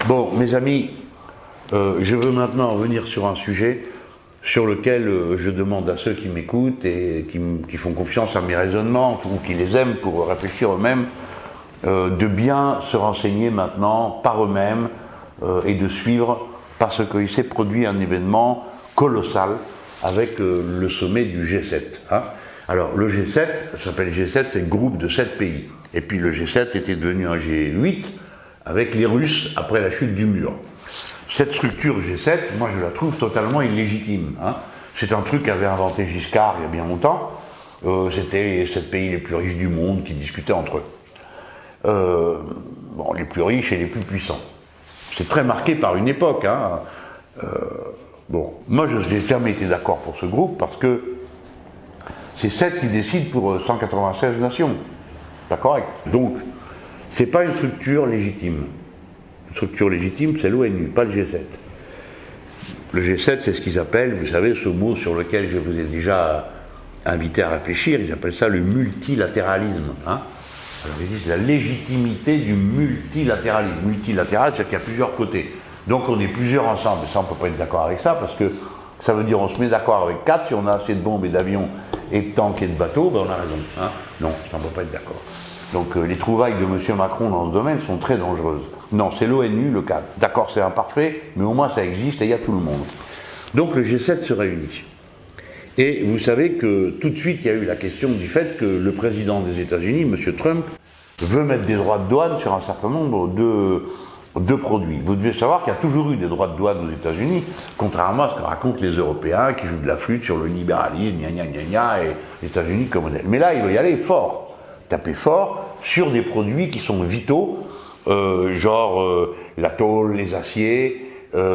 Bon, mes amis, je veux maintenant revenir sur un sujet sur lequel je demande à ceux qui m'écoutent et qui font confiance à mes raisonnements ou qui les aiment pour réfléchir eux-mêmes, de bien se renseigner maintenant par eux-mêmes et de suivre, parce qu'il s'est produit un événement colossal avec le sommet du G7. Hein. Alors le G7, ça s'appelle G7, c'est le groupe de 7 pays. Et puis le G7 était devenu un G8 avec les Russes après la chute du mur. Cette structure G7, moi je la trouve totalement illégitime. Hein. C'est un truc qu'avait inventé Giscard il y a bien longtemps. C'était les 7 pays les plus riches du monde qui discutaient entre eux. Bon, les plus riches et les plus puissants. C'est très marqué par une époque. Hein. Bon, moi je n'ai jamais été d'accord pour ce groupe parce que c'est 7 qui décident pour 196 nations. Pas correct. Donc, c'est pas une structure légitime. Une structure légitime, c'est l'ONU, pas le G7. Le G7, c'est ce qu'ils appellent, vous savez, ce mot sur lequel je vous ai déjà invité à réfléchir, ils appellent ça le multilatéralisme. Hein. Alors, ils disent la légitimité du multilatéralisme. Multilatéral, c'est qu'il y a plusieurs côtés. Donc, on est plusieurs ensemble. Et ça, on ne peut pas être d'accord avec ça, parce que ça veut dire on se met d'accord avec 4, si on a assez de bombes et d'avions et de tanks et de bateaux, ben on a raison. Hein. Non, ça, on ne peut pas être d'accord. Donc les trouvailles de M. Macron dans ce domaine sont très dangereuses. Non, c'est l'ONU le cadre. D'accord, c'est imparfait, mais au moins ça existe et il y a tout le monde. Donc le G7 se réunit. Et vous savez que tout de suite, il y a eu la question du fait que le président des États-Unis, M. Trump, veut mettre des droits de douane sur un certain nombre de produits. Vous devez savoir qu'il y a toujours eu des droits de douane aux États-Unis, contrairement à ce que racontent les Européens qui jouent de la flûte sur le libéralisme, gna gna gna gna, et les États-Unis comme modèle. Mais là, il veut y aller fort. Taper fort sur des produits qui sont vitaux, genre la tôle, les aciers,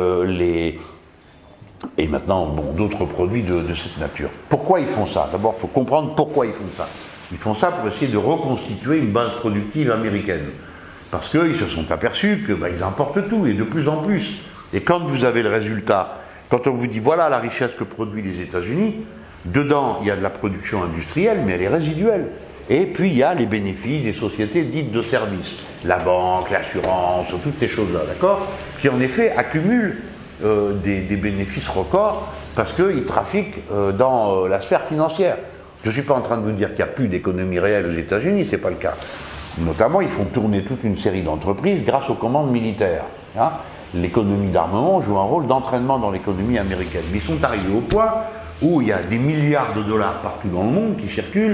et maintenant bon, d'autres produits de cette nature. Pourquoi ils font ça? D'abord, il faut comprendre pourquoi ils font ça. Ils font ça pour essayer de reconstituer une base productive américaine. Parce qu'ils se sont aperçus que ils importent tout, et de plus en plus. Et quand vous avez le résultat, quand on vous dit voilà la richesse que produisent les États-Unis, dedans il y a de la production industrielle, mais elle est résiduelle. Et puis il y a les bénéfices des sociétés dites de services, la banque, l'assurance, toutes ces choses-là, d'accord, qui en effet accumulent des bénéfices records parce qu'ils trafiquent dans la sphère financière. Je ne suis pas en train de vous dire qu'il n'y a plus d'économie réelle aux États-Unis, c'est pas le cas. Notamment, ils font tourner toute une série d'entreprises grâce aux commandes militaires. Hein. L'économie d'armement joue un rôle d'entraînement dans l'économie américaine. Mais ils sont arrivés au point où il y a des milliards de dollars partout dans le monde qui circulent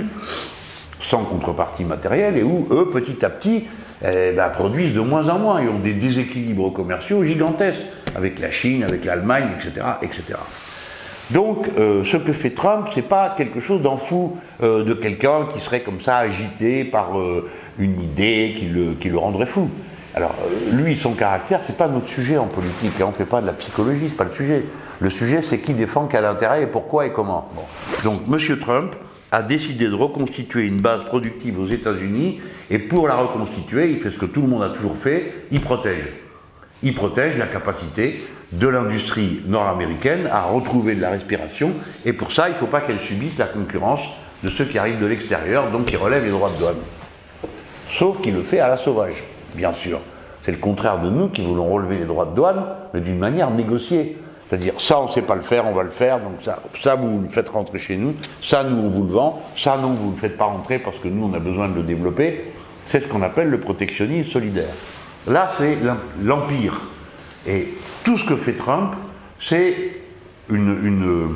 sans contrepartie matérielle, et où eux, petit à petit, produisent de moins en moins. Ils ont des déséquilibres commerciaux gigantesques, avec la Chine, avec l'Allemagne, etc., etc. Donc, ce que fait Trump, c'est pas quelque chose d'en fou de quelqu'un qui serait comme ça agité par une idée qui le rendrait fou. Alors, lui, son caractère, c'est pas notre sujet en politique, hein, on fait pas de la psychologie, c'est pas le sujet. Le sujet, c'est qui défend quel intérêt et pourquoi et comment. Bon. Donc, M. Trump a décidé de reconstituer une base productive aux États-Unis, et pour la reconstituer, il fait ce que tout le monde a toujours fait, il protège. Il protège la capacité de l'industrie nord-américaine à retrouver de la respiration, et pour ça, il ne faut pas qu'elle subisse la concurrence de ceux qui arrivent de l'extérieur, donc qui relèvent les droits de douane. Sauf qu'il le fait à la sauvage, bien sûr. C'est le contraire de nous qui voulons relever les droits de douane, mais d'une manière négociée. C'est-à-dire, ça, on ne sait pas le faire, on va le faire, donc ça, vous le faites rentrer chez nous, ça, nous, on vous le vend, ça, non, vous ne le faites pas rentrer parce que nous, on a besoin de le développer. C'est ce qu'on appelle le protectionnisme solidaire. Là, c'est l'empire. Et tout ce que fait Trump, c'est une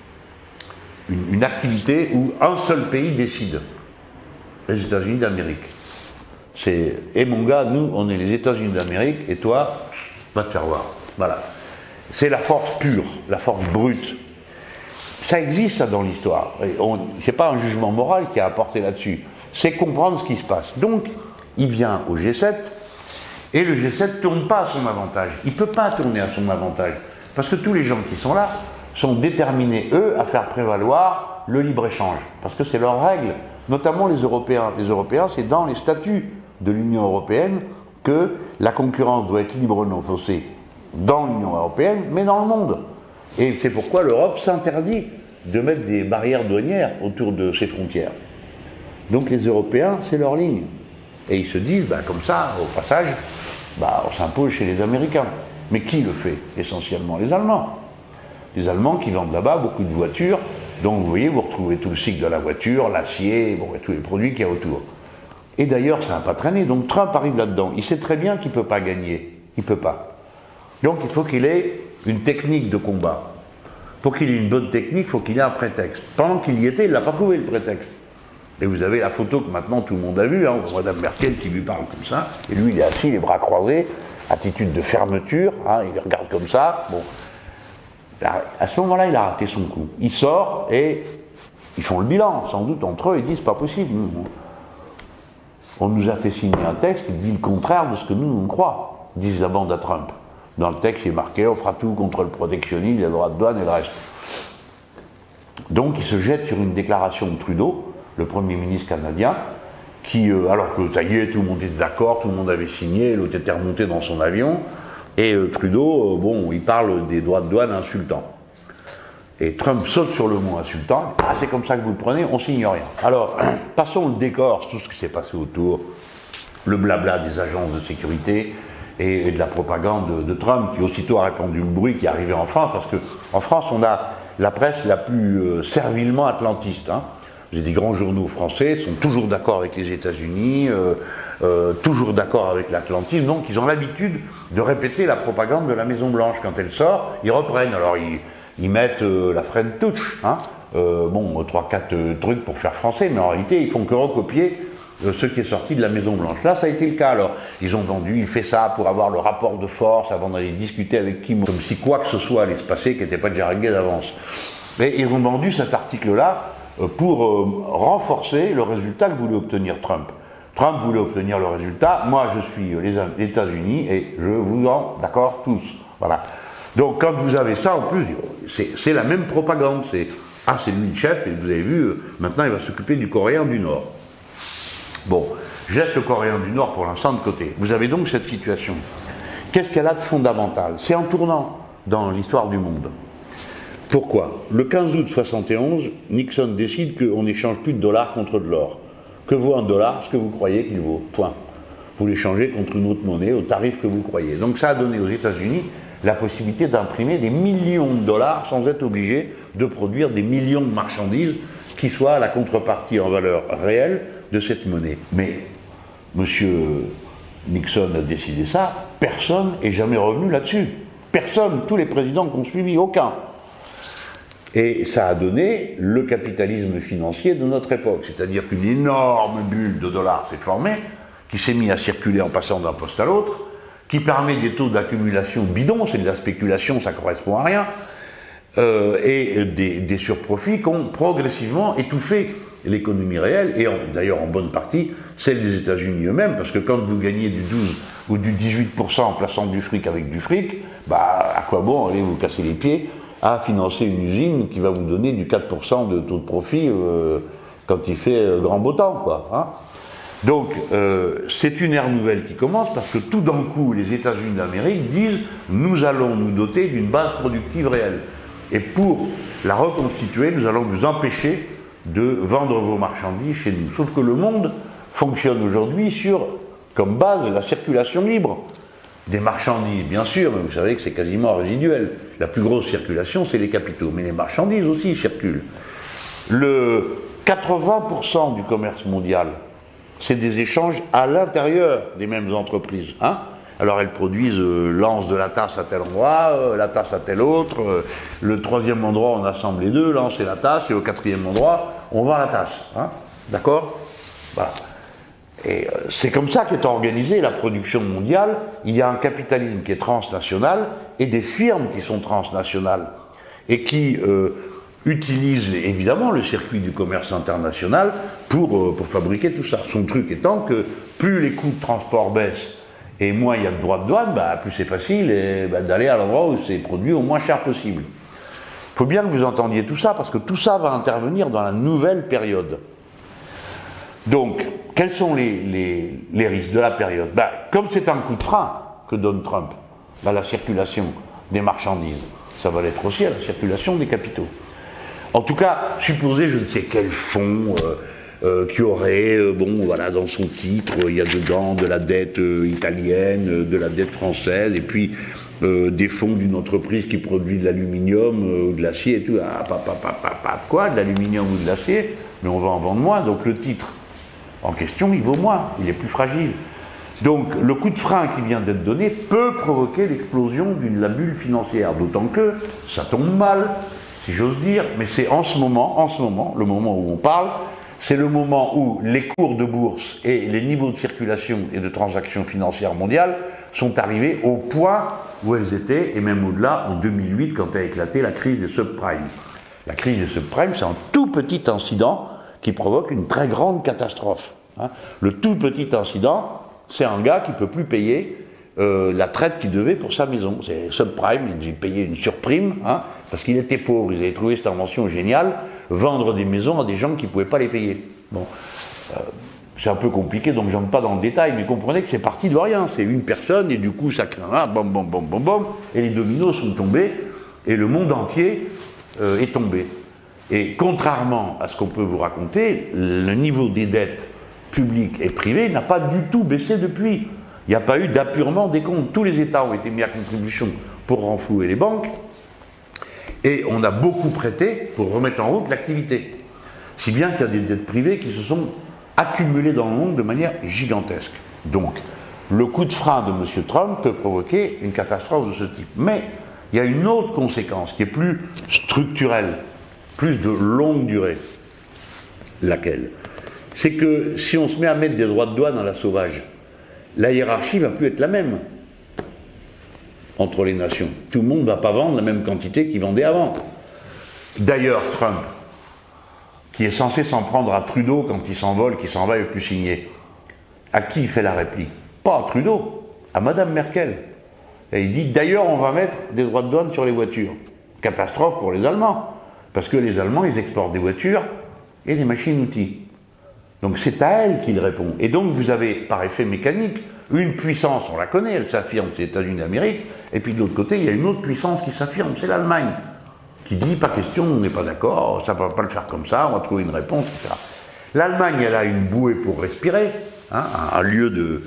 activité où un seul pays décide. Les États-Unis d'Amérique. C'est, et mon gars, nous, on est les États-Unis d'Amérique, et toi, va te faire voir. Voilà. C'est la force pure, la force brute. Ça existe, ça, dans l'histoire. C'est pas un jugement moral qui a apporté là-dessus. C'est comprendre ce qui se passe. Donc, il vient au G7, et le G7 ne tourne pas à son avantage. Il ne peut pas tourner à son avantage. Parce que tous les gens qui sont là sont déterminés, eux, à faire prévaloir le libre-échange. Parce que c'est leur règle. Notamment les Européens. Les Européens, c'est dans les statuts de l'Union européenne que la concurrence doit être libre, non faussée dans l'Union européenne, mais dans le monde. Et c'est pourquoi l'Europe s'interdit de mettre des barrières douanières autour de ses frontières. Donc les Européens, c'est leur ligne. Et ils se disent, comme ça, au passage, bah, on s'impose chez les Américains. Mais qui le fait essentiellement? Les Allemands. Les Allemands qui vendent là-bas beaucoup de voitures. Donc vous voyez, vous retrouvez tout le cycle de la voiture, l'acier, bon, et tous les produits qu'il y a autour. Et d'ailleurs, ça n'a pas traîné. Donc Trump arrive là-dedans. Il sait très bien qu'il ne peut pas gagner. Il ne peut pas. Donc il faut qu'il ait une technique de combat. Pour qu'il ait une bonne technique, il faut qu'il ait un prétexte. Pendant qu'il y était, il n'a pas trouvé le prétexte. Et vous avez la photo que maintenant tout le monde a vue, hein, Madame Merkel qui lui parle comme ça, et lui il est assis, les bras croisés, attitude de fermeture, hein, il regarde comme ça. Bon. À ce moment-là, il a raté son coup. Il sort et ils font le bilan, sans doute entre eux, ils disent pas possible. On nous a fait signer un texte qui dit le contraire de ce que nous on croit, disent la bande à Trump. Dans le texte, il est marqué on fera tout contre le protectionnisme, les droits de douane et le reste. Donc il se jette sur une déclaration de Trudeau, le Premier ministre canadien, qui, alors que ça y est, tout le monde était d'accord, tout le monde avait signé, l'autre était remonté dans son avion, et Trudeau, bon, il parle des droits de douane insultants. Et Trump saute sur le mot insultant, ah c'est comme ça que vous le prenez, on signe rien. Alors, passons le décor, tout ce qui s'est passé autour, le blabla des agences de sécurité et de la propagande de Trump, qui aussitôt a répandu le bruit qui est arrivé en France, parce qu'en France, on a la presse la plus servilement atlantiste, hein. Les grands journaux français sont toujours d'accord avec les États-Unis, toujours d'accord avec l'atlantisme, donc ils ont l'habitude de répéter la propagande de la Maison-Blanche. Quand elle sort, ils reprennent, alors ils mettent la French touch, hein, bon, 3-4 trucs pour faire français, mais en réalité, ils font que recopier ce qui est sorti de la Maison-Blanche. Là, ça a été le cas, alors, ils ont vendu, il fait ça pour avoir le rapport de force avant d'aller discuter avec Kim, comme si quoi que ce soit allait se passer, qui n'était pas déjà réglé d'avance. Mais ils ont vendu cet article-là pour renforcer le résultat que voulait obtenir Trump. Trump voulait obtenir le résultat, moi je suis les États-Unis et je vous en, d'accord, tous. Voilà. Donc quand vous avez ça, en plus, c'est la même propagande. C'est lui le chef, et vous avez vu, maintenant il va s'occuper du Coréen du Nord. Bon, je laisse le Coréen du Nord pour l'instant de côté. Vous avez donc cette situation. Qu'est-ce qu'elle a de fondamental? C'est un tournant dans l'histoire du monde. Pourquoi? Le 15 août 71, Nixon décide qu'on n'échange plus de dollars contre de l'or. Que vaut un dollar? Ce que vous croyez qu'il vaut. Point. Vous l'échangez contre une autre monnaie au tarif que vous croyez. Donc ça a donné aux États-Unis la possibilité d'imprimer des millions de dollars sans être obligé de produire des millions de marchandises qui soient la contrepartie en valeur réelle de cette monnaie. Mais M. Nixon a décidé ça, personne n'est jamais revenu là-dessus. Personne, tous les présidents qui ont suivi, aucun. Et ça a donné le capitalisme financier de notre époque, c'est-à-dire qu'une énorme bulle de dollars s'est formée, qui s'est mise à circuler en passant d'un poste à l'autre, qui permet des taux d'accumulation bidons, c'est de la spéculation, ça ne correspond à rien, et des surprofits qui ont progressivement étouffé l'économie réelle, et d'ailleurs en bonne partie celle des États-Unis eux-mêmes, parce que quand vous gagnez du 12 ou du 18% en plaçant du fric avec du fric, bah à quoi bon aller vous casser les pieds à financer une usine qui va vous donner du 4% de taux de profit quand il fait grand beau temps, quoi. Hein. Donc, c'est une ère nouvelle qui commence parce que tout d'un coup, les États-Unis d'Amérique disent « nous allons nous doter d'une base productive réelle. Et pour la reconstituer, nous allons vous empêcher de vendre vos marchandises chez nous. » Sauf que le monde fonctionne aujourd'hui sur, comme base, la circulation libre. Des marchandises, bien sûr, mais vous savez que c'est quasiment résiduel. La plus grosse circulation, c'est les capitaux. Mais les marchandises aussi circulent. Le 80% du commerce mondial, c'est des échanges à l'intérieur des mêmes entreprises. Hein. Alors elles produisent l'anse de la tasse à tel endroit, la tasse à tel autre. Le troisième endroit, on assemble les deux, l'anse et la tasse. Et au quatrième endroit, on vend la tasse. Hein. D'accord? Voilà. Et c'est comme ça qu'est organisée la production mondiale. Il y a un capitalisme qui est transnational et des firmes qui sont transnationales et qui utilisent évidemment le circuit du commerce international pour fabriquer tout ça. Son truc étant que plus les coûts de transport baissent et moins il y a de droits de douane, bah, plus c'est facile d'aller à l'endroit où c'est produit au moins cher possible. Il faut bien que vous entendiez tout ça parce que tout ça va intervenir dans la nouvelle période. Donc, quels sont les risques de la période? Comme c'est un coup de frein que donne Trump à la circulation des marchandises, ça va l'être aussi à la circulation des capitaux. En tout cas, supposez je ne sais quel fonds qui aurait, bon, voilà, dans son titre, il y a dedans de la dette italienne, de la dette française, et puis des fonds d'une entreprise qui produit de l'aluminium ou de l'acier et tout. Ah, pas quoi, de l'aluminium ou de l'acier, mais on va en vendre moins, donc le titre en question, il vaut moins, il est plus fragile. Donc le coup de frein qui vient d'être donné peut provoquer l'explosion de la bulle financière, d'autant que ça tombe mal, si j'ose dire, mais c'est en ce moment, le moment où on parle, c'est le moment où les cours de bourse et les niveaux de circulation et de transactions financières mondiales sont arrivés au point où elles étaient, et même au-delà, en 2008, quand a éclaté la crise des subprimes. La crise des subprimes, c'est un tout petit incident qui provoque une très grande catastrophe. Hein. Le tout petit incident, c'est un gars qui ne peut plus payer la traite qu'il devait pour sa maison. C'est subprime, il payait une surprime, hein, parce qu'il était pauvre. Ils avaient trouvé cette invention géniale, vendre des maisons à des gens qui ne pouvaient pas les payer. Bon, c'est un peu compliqué, donc je n'entre pas dans le détail, mais comprenez que c'est parti de rien. C'est une personne, et du coup ça craint, bam, bam, bam, bam, bam, et les dominos sont tombés, et le monde entier est tombé. Et contrairement à ce qu'on peut vous raconter, le niveau des dettes publiques et privées n'a pas du tout baissé depuis. Il n'y a pas eu d'appurement des comptes. Tous les États ont été mis à contribution pour renflouer les banques, et on a beaucoup prêté pour remettre en route l'activité. Si bien qu'il y a des dettes privées qui se sont accumulées dans le monde de manière gigantesque. Donc, le coup de frein de M. Trump peut provoquer une catastrophe de ce type. Mais il y a une autre conséquence qui est plus structurelle, plus de longue durée. Laquelle? C'est que si on se met à mettre des droits de douane à la sauvage, la hiérarchie ne va plus être la même entre les nations. Tout le monde ne va pas vendre la même quantité qu'il vendait avant. D'ailleurs, Trump, qui est censé s'en prendre à Trudeau quand il s'envole, qu'il s'en va et plus signer, à qui il fait la réplique? Pas à Trudeau, à Madame Merkel. Et il dit, d'ailleurs, on va mettre des droits de douane sur les voitures. Catastrophe pour les Allemands, parce que les Allemands, ils exportent des voitures et des machines-outils. Donc c'est à elle qu'il répond. Et donc vous avez, par effet mécanique, une puissance, on la connaît, elle s'affirme, c'est les États-Unis d'Amérique, et puis de l'autre côté, il y a une autre puissance qui s'affirme, c'est l'Allemagne, qui dit, pas question, on n'est pas d'accord, ça ne va pas le faire comme ça, on va trouver une réponse, etc. L'Allemagne, elle a une bouée pour respirer, hein, un lieu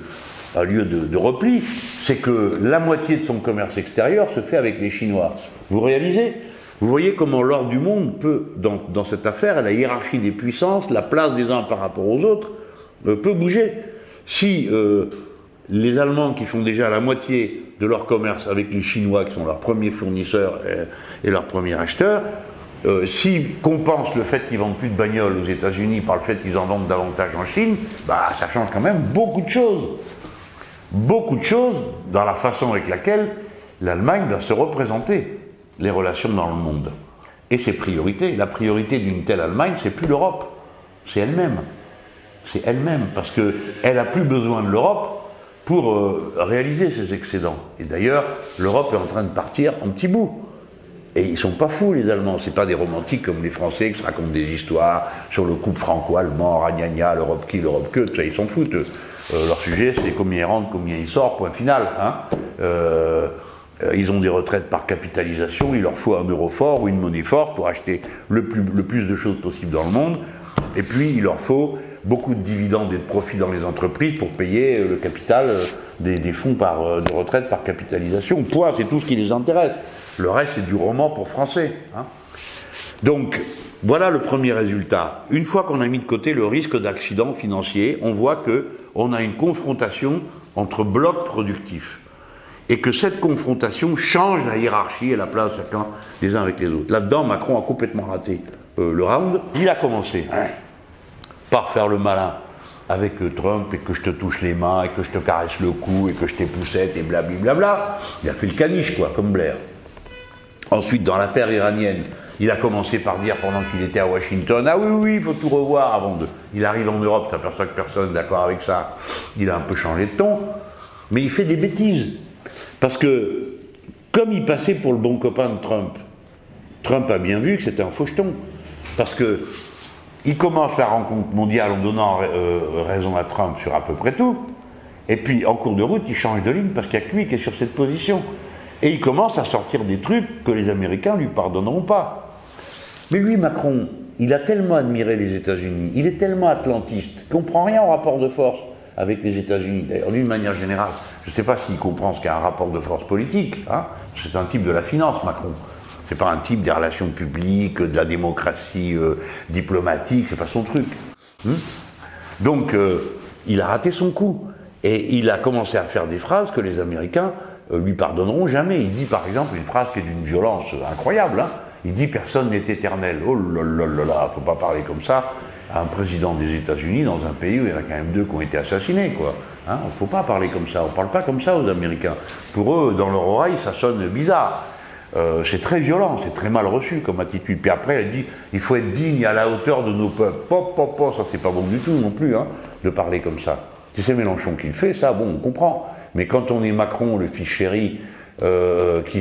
de repli, c'est que la moitié de son commerce extérieur se fait avec les Chinois. Vous réalisez ? Vous voyez comment l'ordre du monde peut, dans cette affaire, la hiérarchie des puissances, la place des uns par rapport aux autres, peut bouger. Si les Allemands, qui font déjà la moitié de leur commerce avec les Chinois, qui sont leurs premiers fournisseurs et leurs premiers acheteurs, s'ils compensent le fait qu'ils ne vendent plus de bagnoles aux États-Unis par le fait qu'ils en vendent davantage en Chine, bah, ça change quand même beaucoup de choses. Beaucoup de choses dans la façon avec laquelle l'Allemagne va se représenter les relations dans le monde. Et ses priorités. La priorité d'une telle Allemagne, c'est plus l'Europe, c'est elle-même. C'est elle-même, parce qu'elle n'a plus besoin de l'Europe pour réaliser ses excédents. Et d'ailleurs, l'Europe est en train de partir en petits bouts. Et ils ne sont pas fous, les Allemands. Ce n'est pas des romantiques comme les Français qui se racontent des histoires sur le couple franco-allemand, ragnagna, l'Europe qui, l'Europe que, tout ça, ils s'en foutent. Leur sujet, c'est combien ils rentrent, combien ils sortent, point final. Hein. Ils ont des retraites par capitalisation, il leur faut un euro fort ou une monnaie forte pour acheter le plus de choses possible dans le monde. Et puis, il leur faut beaucoup de dividendes et de profits dans les entreprises pour payer le capital des fonds de retraite par capitalisation. Point, c'est tout ce qui les intéresse. Le reste, c'est du roman pour Français. Hein. Donc, voilà le premier résultat. Une fois qu'on a mis de côté le risque d'accident financier, on voit qu'on a une confrontation entre blocs productifs. Et que cette confrontation change la hiérarchie et la place chacun les uns avec les autres. Là-dedans, Macron a complètement raté le round. Il a commencé par faire le malin avec Trump, et que je te touche les mains, et que je te caresse le cou, et que je t'époussette, et blablabla. Il a fait le caniche, quoi, comme Blair. Ensuite, dans l'affaire iranienne, il a commencé par dire, pendant qu'il était à Washington, ah oui, il faut tout revoir avant de... Il arrive en Europe, s'aperçoit que personne n'est d'accord avec ça. Il a un peu changé de ton, mais il fait des bêtises. Parce que, comme il passait pour le bon copain de Trump, Trump a bien vu que c'était un faucheton. Parce que il commence la rencontre mondiale en donnant raison à Trump sur à peu près tout, et puis en cours de route, il change de ligne parce qu'il n'y a que lui qui est sur cette position. Et il commence à sortir des trucs que les Américains ne lui pardonneront pas. Mais lui, Macron, il a tellement admiré les États-Unis, il est tellement atlantiste, qu'il ne comprend rien au rapport de force avec les États-Unis. D'ailleurs, d'une manière générale, je ne sais pas s'il comprend ce qu'est un rapport de force politique. Hein. C'est un type de la finance, Macron. C'est pas un type des relations publiques, de la démocratie diplomatique, c'est pas son truc. Donc, il a raté son coup. Et il a commencé à faire des phrases que les Américains lui pardonneront jamais. Il dit par exemple une phrase qui est d'une violence incroyable. Hein. Il dit « personne n'est éternel ». Oh là là là là, faut pas parler comme ça à un président des États-Unis dans un pays où il y en a quand même 2 qui ont été assassinés, quoi. Hein, on ne faut pas parler comme ça, on ne parle pas comme ça aux Américains. Pour eux, dans leur oreille, ça sonne bizarre. C'est très violent, c'est très mal reçu comme attitude. Puis après, elle dit il faut être digne à la hauteur de nos peuples. Ça c'est pas bon du tout non plus, hein, de parler comme ça. Si c'est Mélenchon qui le fait, ça, bon, on comprend. Mais quand on est Macron, le fils chéri, qui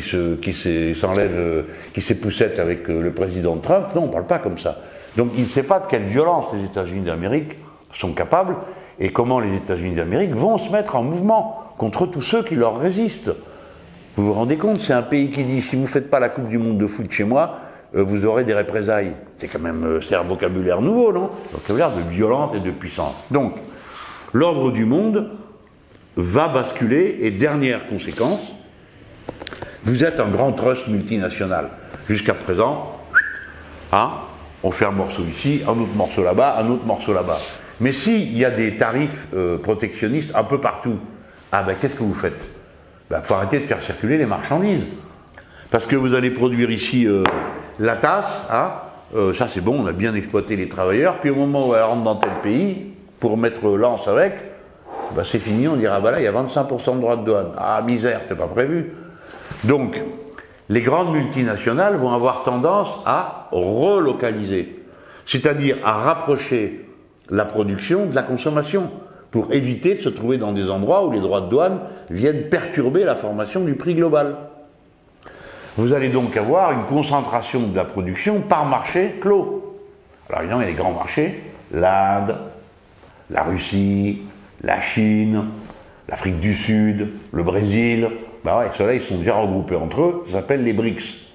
s'époussette avec le président Trump, non, on ne parle pas comme ça. Donc il ne sait pas de quelle violence les États-Unis d'Amérique sont capables et comment les États-Unis d'Amérique vont se mettre en mouvement contre tous ceux qui leur résistent. Vous vous rendez compte, c'est un pays qui dit si vous ne faites pas la Coupe du Monde de foot chez moi, vous aurez des représailles. C'est quand même c'est un vocabulaire nouveau, non? Un vocabulaire de violence et de puissance. Donc, l'ordre du monde va basculer, et dernière conséquence, vous êtes un grand trust multinational. Jusqu'à présent, hein, on fait un morceau ici, un autre morceau là-bas, un autre morceau là-bas. Mais s'il y a des tarifs protectionnistes un peu partout, ah ben qu'est-ce que vous faites? Ben, faut arrêter de faire circuler les marchandises. Parce que vous allez produire ici la tasse, hein, ça c'est bon, on a bien exploité les travailleurs, puis au moment où elle rentre dans tel pays, pour mettre lance avec, ben c'est fini, on dira, ben là il y a 25% de droits de douane. Ah misère, c'est pas prévu. Donc, les grandes multinationales vont avoir tendance à relocaliser, c'est-à-dire à rapprocher la production de la consommation, pour éviter de se trouver dans des endroits où les droits de douane viennent perturber la formation du prix global. Vous allez donc avoir une concentration de la production par marché clos. Alors évidemment, il y a les grands marchés, l'Inde, la Russie, la Chine, l'Afrique du Sud, le Brésil. Ben ouais, ceux-là, ils sont déjà regroupés entre eux, ça s'appelle les BRICS.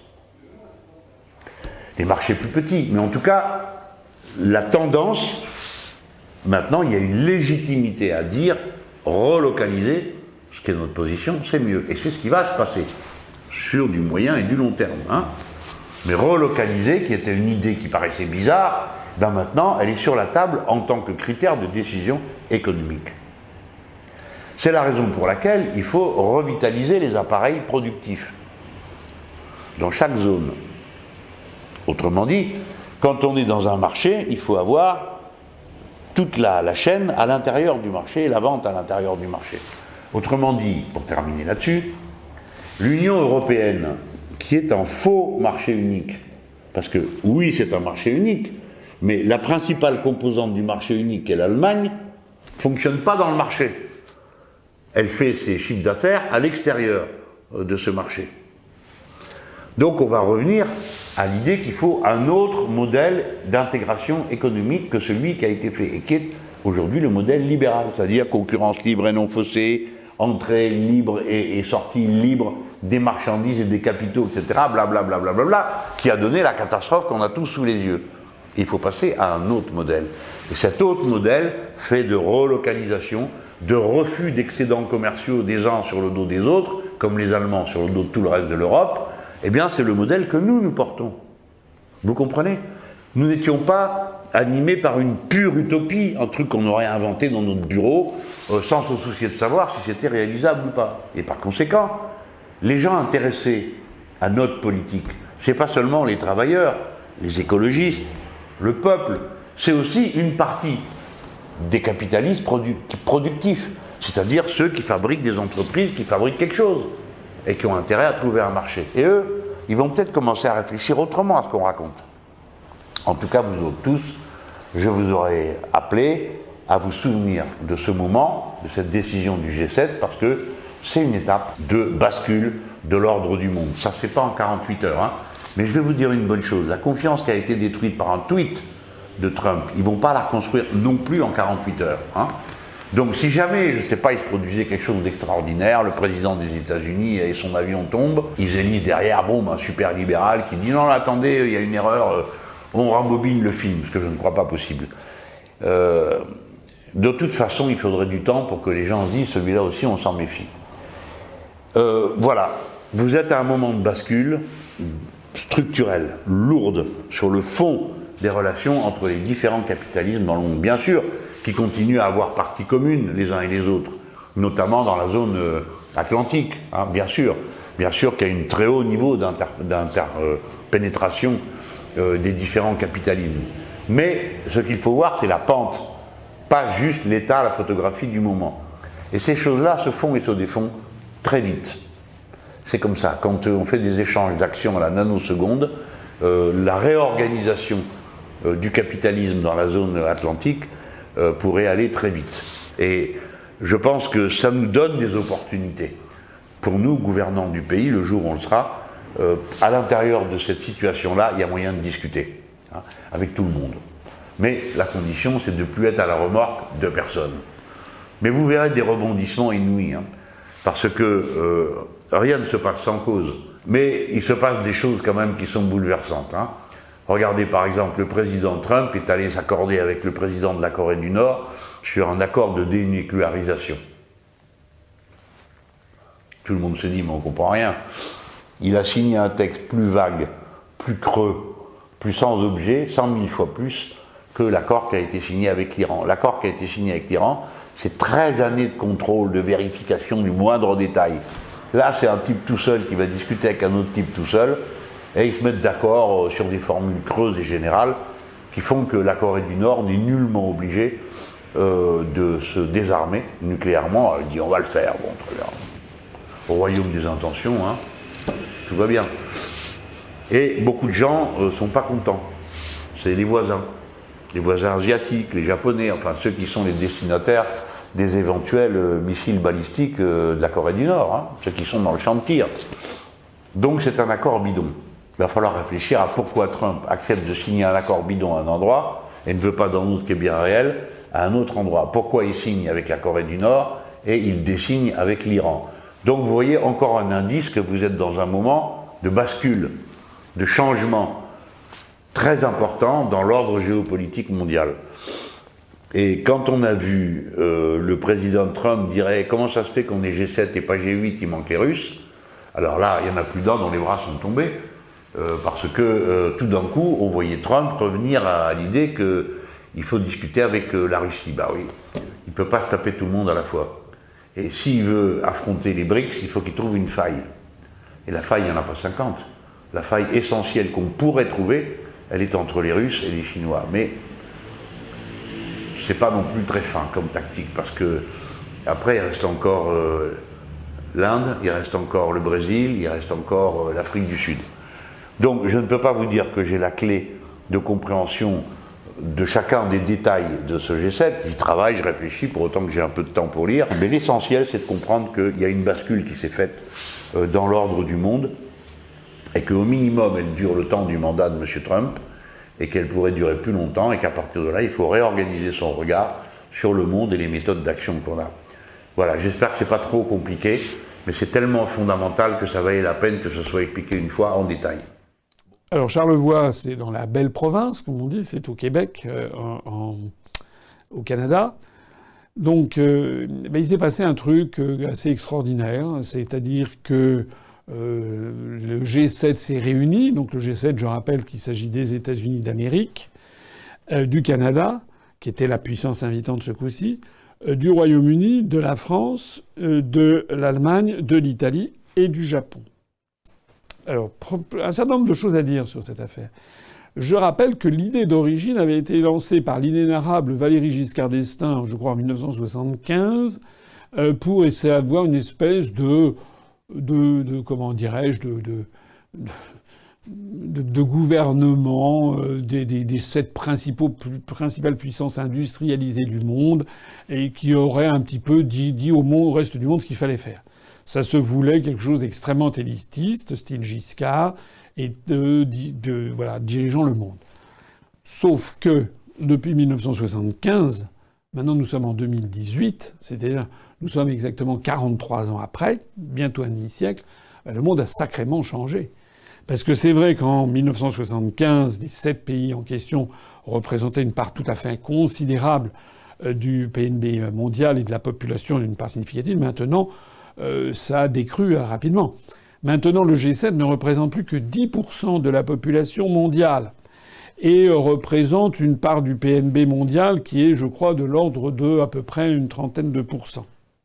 Des marchés plus petits, mais en tout cas, la tendance, maintenant, il y a une légitimité à dire relocaliser, ce qui est notre position, c'est mieux. Et c'est ce qui va se passer sur du moyen et du long terme. Hein. Mais relocaliser, qui était une idée qui paraissait bizarre, ben maintenant, elle est sur la table en tant que critère de décision économique. C'est la raison pour laquelle il faut revitaliser les appareils productifs dans chaque zone. Autrement dit, quand on est dans un marché, il faut avoir toute la chaîne à l'intérieur du marché et la vente à l'intérieur du marché. Autrement dit, pour terminer là-dessus, l'Union européenne, qui est un faux marché unique, parce que oui, c'est un marché unique, mais la principale composante du marché unique, qui est l'Allemagne, ne fonctionne pas dans le marché. Elle fait ses chiffres d'affaires à l'extérieur de ce marché. Donc on va revenir à l'idée qu'il faut un autre modèle d'intégration économique que celui qui a été fait, et qui est aujourd'hui le modèle libéral, c'est-à-dire concurrence libre et non faussée, entrée libre et sortie libre des marchandises et des capitaux, etc., blablabla, bla bla bla, qui a donné la catastrophe qu'on a tous sous les yeux. Il faut passer à un autre modèle. Et cet autre modèle fait de relocalisation, de refus d'excédents commerciaux des uns sur le dos des autres, comme les Allemands sur le dos de tout le reste de l'Europe. Eh bien, c'est le modèle que nous portons. Vous comprenez? Nous n'étions pas animés par une pure utopie, un truc qu'on aurait inventé dans notre bureau, sans se soucier de savoir si c'était réalisable ou pas. Et par conséquent, les gens intéressés à notre politique, c'est pas seulement les travailleurs, les écologistes, le peuple, c'est aussi une partie des capitalistes productifs, c'est-à-dire ceux qui fabriquent des entreprises, qui fabriquent quelque chose, et qui ont intérêt à trouver un marché. Et eux, ils vont peut-être commencer à réfléchir autrement à ce qu'on raconte. En tout cas, vous autres tous, je vous aurais appelé à vous souvenir de ce moment, de cette décision du G7, parce que c'est une étape de bascule de l'ordre du monde. Ça ne se fait pas en 48 heures, hein. Mais je vais vous dire une bonne chose, la confiance qui a été détruite par un tweet de Trump, ils ne vont pas la reconstruire non plus en 48 heures. Hein. Donc si jamais, je ne sais pas, il se produisait quelque chose d'extraordinaire, le président des États-Unis et son avion tombe, ils élisent derrière, bon, un super libéral qui dit non, attendez, il y a une erreur, on rembobine le film, ce que je ne crois pas possible. De toute façon, il faudrait du temps pour que les gens se disent, celui-là aussi, on s'en méfie. Voilà, vous êtes à un moment de bascule structurelle, lourde, sur le fond des relations entre les différents capitalismes dans le monde. Bien sûr, qui continuent à avoir partie commune les uns et les autres, notamment dans la zone atlantique, hein, bien sûr. Bien sûr qu'il y a un très haut niveau d'interpénétration des différents capitalismes. Mais ce qu'il faut voir, c'est la pente, pas juste l'état, la photographie du moment. Et ces choses-là se font et se défont très vite. C'est comme ça. Quand on fait des échanges d'actions à la nanoseconde, la réorganisation du capitalisme dans la zone atlantique pourrait aller très vite. Et je pense que ça nous donne des opportunités. Pour nous, gouvernants du pays, le jour où on le sera, à l'intérieur de cette situation-là, il y a moyen de discuter, hein, avec tout le monde. Mais la condition, c'est de ne plus être à la remorque de personne. Mais vous verrez des rebondissements inouïs, hein, parce que rien ne se passe sans cause. Mais il se passe des choses quand même qui sont bouleversantes. Hein. Regardez par exemple, le président Trump est allé s'accorder avec le président de la Corée du Nord sur un accord de dénucléarisation. Tout le monde se dit, mais on ne comprend rien. Il a signé un texte plus vague, plus creux, plus sans objet, 100 000 fois plus que l'accord qui a été signé avec l'Iran. L'accord qui a été signé avec l'Iran, c'est 13 années de contrôle, de vérification du moindre détail. Là, c'est un type tout seul qui va discuter avec un autre type tout seul, et ils se mettent d'accord sur des formules creuses et générales qui font que la Corée du Nord n'est nullement obligée de se désarmer nucléairement. Elle dit on va le faire, bon, très bien. Au royaume des intentions, hein, tout va bien. Et beaucoup de gens ne sont pas contents. C'est les voisins asiatiques, les Japonais, enfin ceux qui sont les destinataires des éventuels missiles balistiques de la Corée du Nord, hein, ceux qui sont dans le champ de tir. Donc c'est un accord bidon. Il va falloir réfléchir à pourquoi Trump accepte de signer un accord bidon à un endroit et ne veut pas d'un autre qui est bien réel à un autre endroit. Pourquoi il signe avec la Corée du Nord et il désigne avec l'Iran. Donc vous voyez encore un indice que vous êtes dans un moment de bascule, de changement très important dans l'ordre géopolitique mondial. Et quand on a vu le président Trump dire « Comment ça se fait qu'on est G7 et pas G8, il manque les Russes ?» Alors là, il y en a plus d'un dont les bras sont tombés, parce que tout d'un coup, on voyait Trump revenir à l'idée qu'il faut discuter avec la Russie. Bah oui, il ne peut pas se taper tout le monde à la fois. Et s'il veut affronter les BRICS, il faut qu'il trouve une faille. Et la faille, il n'y en a pas 50. La faille essentielle qu'on pourrait trouver, elle est entre les Russes et les Chinois. Mais c'est pas non plus très fin comme tactique, parce que après il reste encore l'Inde, il reste encore le Brésil, il reste encore l'Afrique du Sud. Donc je ne peux pas vous dire que j'ai la clé de compréhension de chacun des détails de ce G7. J'y travaille, je réfléchis, pour autant que j'ai un peu de temps pour lire. Mais l'essentiel, c'est de comprendre qu'il y a une bascule qui s'est faite dans l'ordre du monde, et qu'au minimum, elle dure le temps du mandat de M. Trump, et qu'elle pourrait durer plus longtemps, et qu'à partir de là, il faut réorganiser son regard sur le monde et les méthodes d'action qu'on a. Voilà, j'espère que c'est pas trop compliqué, mais c'est tellement fondamental que ça valait la peine que ce soit expliqué une fois en détail. Alors Charlevoix, c'est dans la belle province, comme on dit, c'est au Québec, au Canada. Donc il s'est passé un truc assez extraordinaire, c'est-à-dire que le G7 s'est réuni. Donc le G7, je rappelle qu'il s'agit des États-Unis d'Amérique, du Canada, qui était la puissance invitante ce coup-ci, du Royaume-Uni, de la France, de l'Allemagne, de l'Italie et du Japon. Alors, un certain nombre de choses à dire sur cette affaire. Je rappelle que l'idée d'origine avait été lancée par l'inénarrable Valéry Giscard d'Estaing, je crois en 1975, pour essayer d'avoir une espèce de comment dirais-je, de gouvernement des 7 principales puissances industrialisées du monde, et qui aurait un petit peu dit au reste du monde ce qu'il fallait faire. Ça se voulait quelque chose d'extrêmement élitiste, style Giscard, et voilà, dirigeant le monde. Sauf que, depuis 1975, maintenant nous sommes en 2018, c'est-à-dire nous sommes exactement 43 ans après, bientôt un demi-siècle, le monde a sacrément changé. Parce que c'est vrai qu'en 1975, les 7 pays en question représentaient une part tout à fait considérable du PNB mondial et de la population d'une part significative. Maintenant, ça a décru rapidement. Maintenant, le G7 ne représente plus que 10% de la population mondiale et représente une part du PNB mondial qui est, je crois, de l'ordre de à peu près une trentaine de pourcents.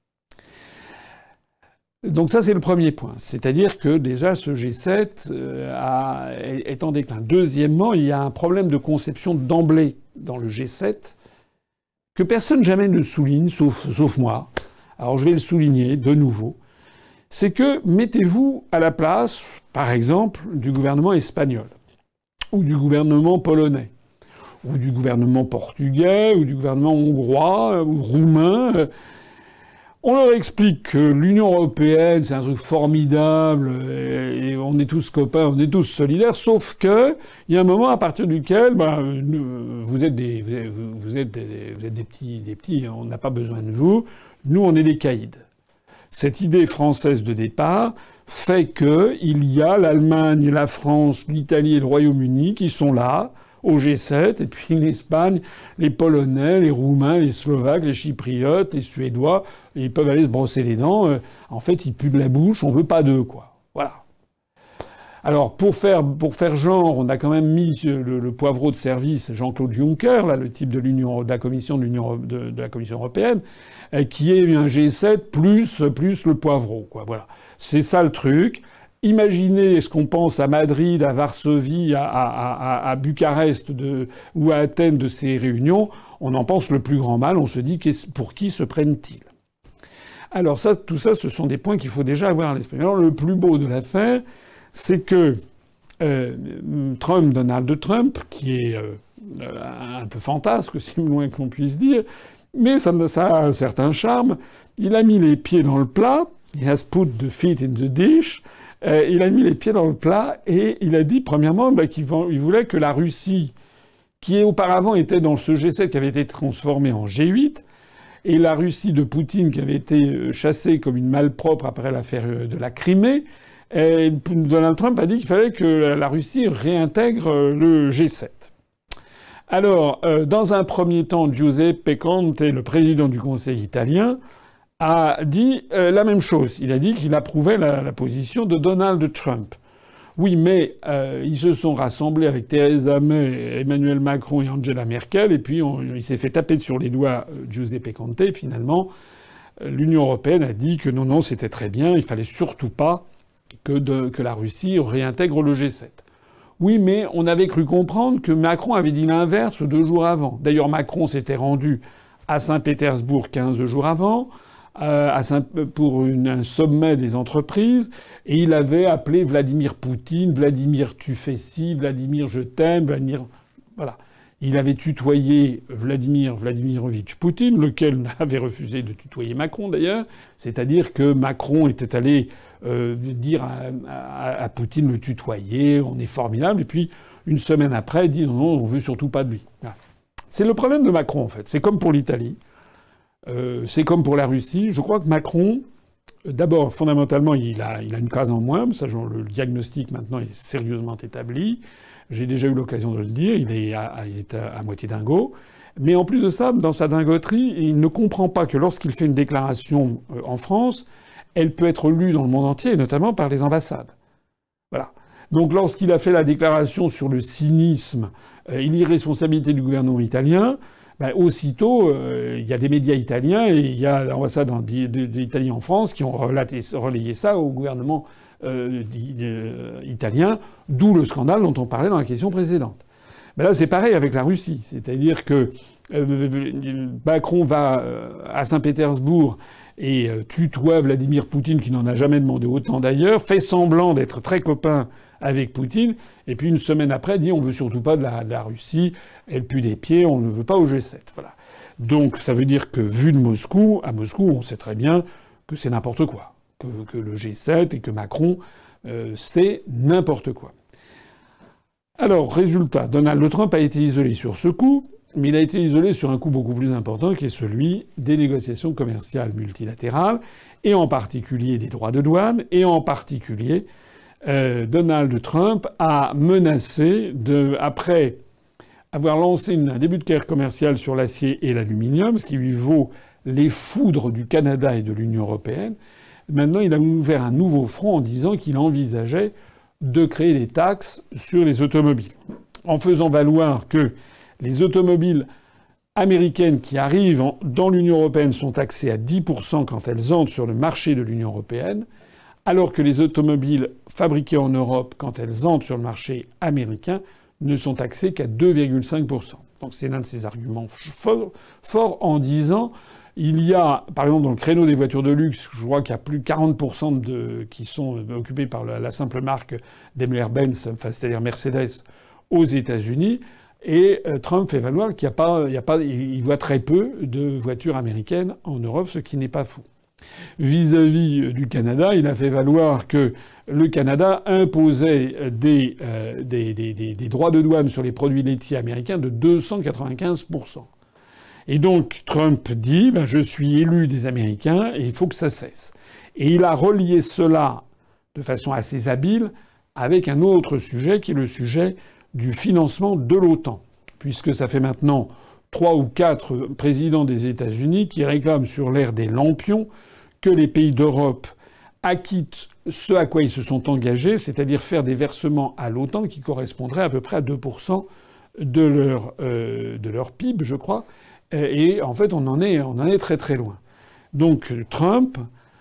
Donc ça, c'est le premier point. C'est-à-dire que déjà, ce G7 est en déclin. Deuxièmement, il y a un problème de conception d'emblée dans le G7 que personne jamais ne souligne, sauf moi. Alors je vais le souligner de nouveau. C'est que mettez-vous à la place, par exemple, du gouvernement espagnol, ou du gouvernement polonais, ou du gouvernement portugais, ou du gouvernement hongrois, ou roumain. On leur explique que l'Union européenne, c'est un truc formidable, et on est tous copains, on est tous solidaires, sauf que il y a un moment à partir duquel, vous êtes des petits, on n'a pas besoin de vous. Nous, on est des caïds. Cette idée française de départ fait que il y a l'Allemagne, la France, l'Italie et le Royaume-Uni qui sont là, au G7, et puis l'Espagne, les Polonais, les Roumains, les Slovaques, les Chypriotes, les Suédois, ils peuvent aller se brosser les dents. En fait, ils puent de la bouche, on veut pas d'eux, quoi. Voilà. Alors, pour faire genre, on a quand même mis le poivreau de service Jean-Claude Juncker, là, le type de la Commission de la Commission européenne, qui est un G7 plus le poivreau, quoi. Voilà. C'est ça le truc. Imaginez ce qu'on pense à Madrid, à Varsovie, à Bucarest ou à Athènes de ces réunions. On en pense le plus grand mal. On se dit pour qui se prennent-ils? Alors ça, tout ça, ce sont des points qu'il faut déjà avoir à l'esprit. Alors le plus beau de l'affaire, c'est que Donald Trump, qui est un peu fantasque, si loin qu'on puisse dire, mais ça a un certain charme, il a mis les pieds dans le plat. He has put the feet in the dish. Il a mis les pieds dans le plat et il a dit, premièrement, qu'il voulait que la Russie, qui auparavant était dans ce G7 qui avait été transformé en G8, et la Russie de Poutine qui avait été chassée comme une malpropre après l'affaire de la Crimée, et Donald Trump a dit qu'il fallait que la Russie réintègre le G7. Alors, dans un premier temps, Giuseppe Conte, le président du Conseil italien, a dit la même chose. Il a dit qu'il approuvait la position de Donald Trump. Oui, mais ils se sont rassemblés avec Theresa May, Emmanuel Macron et Angela Merkel, et puis il s'est fait taper sur les doigts Giuseppe Conte. Finalement, l'Union européenne a dit que non, c'était très bien, il fallait surtout pas que la Russie réintègre le G7. Oui, mais on avait cru comprendre que Macron avait dit l'inverse 2 jours avant. D'ailleurs, Macron s'était rendu à Saint-Pétersbourg 15 jours avant, pour un sommet des entreprises, et il avait appelé Vladimir Poutine, Vladimir tu fais ci, Vladimir je t'aime, Vladimir... Voilà. Il avait tutoyé Vladimir Vladimirovitch Poutine, lequel avait refusé de tutoyer Macron d'ailleurs, c'est-à-dire que Macron était allé dire à Poutine le tutoyer, on est formidable, et puis une semaine après, il dit non, on veut surtout pas de lui. Voilà. C'est le problème de Macron en fait. C'est comme pour l'Italie. C'est comme pour la Russie. Je crois que Macron, d'abord, fondamentalement, il a une case en moins. Ça, genre, le diagnostic, maintenant, est sérieusement établi. J'ai déjà eu l'occasion de le dire. Il est à moitié dingo. Mais en plus de ça, dans sa dingoterie, il ne comprend pas que lorsqu'il fait une déclaration en France, elle peut être lue dans le monde entier, et notamment par les ambassades. Voilà. Donc, lorsqu'il a fait la déclaration sur le cynisme et l'irresponsabilité du gouvernement italien, aussitôt, il y a des médias italiens et il y a l'ambassade d'Italie en France qui ont relayé ça au gouvernement italien, d'où le scandale dont on parlait dans la question précédente. Là, c'est pareil avec la Russie. C'est-à-dire que Macron va à Saint-Pétersbourg et tutoie Vladimir Poutine, qui n'en a jamais demandé autant d'ailleurs, fait semblant d'être très copain avec Poutine, et puis une semaine après dit on veut surtout pas de la Russie, elle pue des pieds, on ne veut pas au G7. Voilà. Donc ça veut dire que vu de Moscou, à Moscou, on sait très bien que c'est n'importe quoi, que le G7 et que Macron, c'est n'importe quoi. Alors résultat, Donald Trump a été isolé sur ce coup, mais il a été isolé sur un coup beaucoup plus important qui est celui des négociations commerciales multilatérales, et en particulier des droits de douane, et en particulier Donald Trump a menacé après avoir lancé un début de guerre commerciale sur l'acier et l'aluminium, ce qui lui vaut les foudres du Canada et de l'Union européenne. Maintenant, il a ouvert un nouveau front en disant qu'il envisageait de créer des taxes sur les automobiles, en faisant valoir que les automobiles américaines qui arrivent dans l'Union européenne sont taxées à 10% quand elles entrent sur le marché de l'Union européenne, alors que les automobiles fabriquées en Europe, quand elles entrent sur le marché américain, ne sont taxées qu'à 2,5%. Donc c'est l'un de ces arguments forts en disant il y a, par exemple, dans le créneau des voitures de luxe, je crois qu'il y a plus de 40% qui sont occupés par la simple marque Daimler-Benz, enfin, c'est-à-dire Mercedes, aux États-Unis. Et Trump fait valoir qu'il n'y a pas, il voit très peu de voitures américaines en Europe, ce qui n'est pas faux. Vis-à-vis du Canada, il a fait valoir que le Canada imposait des droits de douane sur les produits laitiers américains de 295%. Et donc Trump dit je suis élu des Américains et il faut que ça cesse. Et il a relié cela de façon assez habile avec un autre sujet qui est le sujet du financement de l'OTAN, puisque ça fait maintenant 3 ou 4 présidents des États-Unis qui réclament sur l'ère des lampions que les pays d'Europe acquittent ce à quoi ils se sont engagés, c'est-à-dire faire des versements à l'OTAN qui correspondraient à peu près à 2% de leur PIB, je crois. Et en fait, on en est très très loin. Donc Trump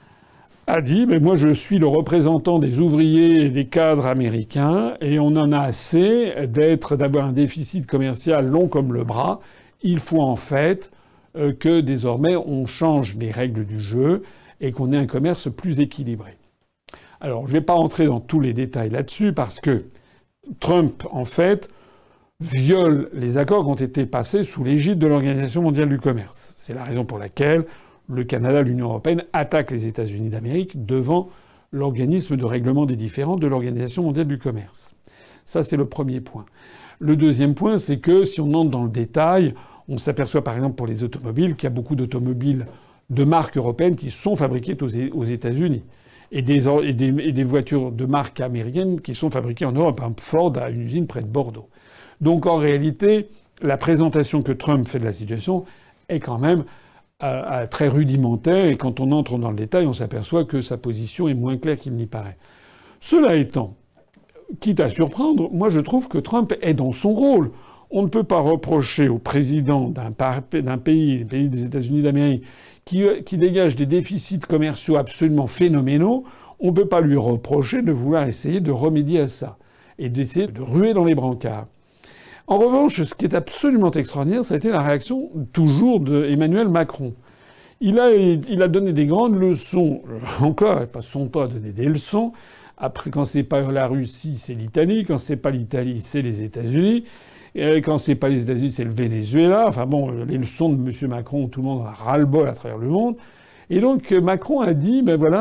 a dit moi je suis le représentant des ouvriers et des cadres américains et on en a assez d'avoir un déficit commercial long comme le bras. Il faut en fait que désormais on change les règles du jeu et qu'on ait un commerce plus équilibré. Alors je ne vais pas entrer dans tous les détails là-dessus parce que Trump en fait viole les accords qui ont été passés sous l'égide de l'Organisation mondiale du commerce. C'est la raison pour laquelle le Canada, l'Union européenne attaquent les États-Unis d'Amérique devant l'organisme de règlement des différends de l'Organisation mondiale du commerce. Ça, c'est le premier point. Le deuxième point, c'est que si on entre dans le détail, on s'aperçoit par exemple pour les automobiles qu'il y a beaucoup d'automobiles de marques européennes qui sont fabriquées aux États-Unis. Et des voitures de marques américaines qui sont fabriquées en Europe. Ford a une usine près de Bordeaux. Donc en réalité, la présentation que Trump fait de la situation est quand même très rudimentaire, et quand on entre dans le détail, on s'aperçoit que sa position est moins claire qu'il n'y paraît. Cela étant, quitte à surprendre, moi je trouve que Trump est dans son rôle. On ne peut pas reprocher au président d'un pays des États-Unis d'Amérique, qui dégage des déficits commerciaux absolument phénoménaux, on ne peut pas lui reprocher de vouloir essayer de remédier à ça et d'essayer de ruer dans les brancards. En revanche, ce qui est absolument extraordinaire, ça a été la réaction toujours d'Emmanuel Macron. Il a donné des grandes leçons, encore, pas son temps à donner des leçons. Après, quand c'est pas la Russie, c'est l'Italie. Quand c'est pas l'Italie, c'est les États-Unis. Et quand c'est pas les États-Unis, c'est le Venezuela. Enfin bon, les leçons de M. Macron, tout le monde en a ras-le-bol à travers le monde. Et donc Macron a dit,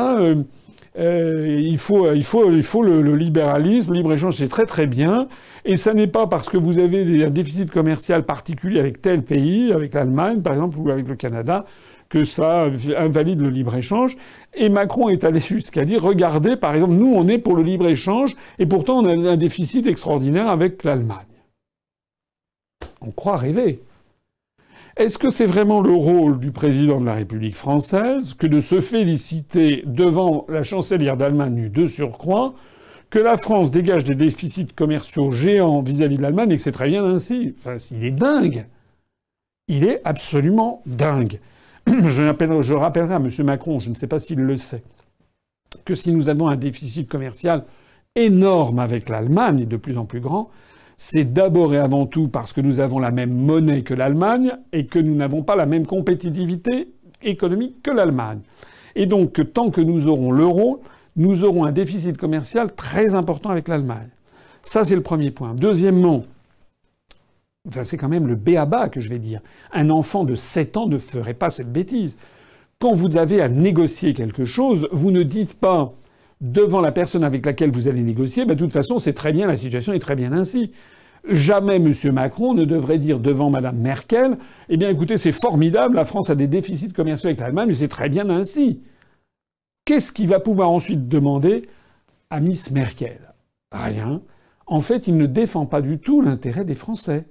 il faut le libéralisme, le libre-échange, c'est très très bien. Et ça n'est pas parce que vous avez un déficit commercial particulier avec tel pays, avec l'Allemagne par exemple, ou avec le Canada, que ça invalide le libre-échange. Et Macron est allé jusqu'à dire, regardez, par exemple, nous on est pour le libre-échange, et pourtant on a un déficit extraordinaire avec l'Allemagne. On croit rêver. Est-ce que c'est vraiment le rôle du président de la République française que de se féliciter devant la chancelière d'Allemagne de surcroît que la France dégage des déficits commerciaux géants vis-à-vis de l'Allemagne et que c'est très bien ainsi? Enfin, il est dingue. Il est absolument dingue. Je rappellerai à M. Macron, je ne sais pas s'il le sait, que si nous avons un déficit commercial énorme avec l'Allemagne et de plus en plus grand, c'est d'abord et avant tout parce que nous avons la même monnaie que l'Allemagne et que nous n'avons pas la même compétitivité économique que l'Allemagne. Et donc, tant que nous aurons l'euro, nous aurons un déficit commercial très important avec l'Allemagne. Ça, c'est le premier point. Deuxièmement, c'est quand même le b.a.-ba que je vais dire. Un enfant de 7 ans ne ferait pas cette bêtise. Quand vous avez à négocier quelque chose, vous ne dites pas devant la personne avec laquelle vous allez négocier, de toute façon, c'est très bien, la situation est très bien ainsi. Jamais M. Macron ne devrait dire devant Mme Merkel, eh bien écoutez, c'est formidable, la France a des déficits commerciaux avec l'Allemagne, mais c'est très bien ainsi. Qu'est-ce qu'il va pouvoir ensuite demander à Miss Merkel? Rien. En fait, il ne défend pas du tout l'intérêt des Français.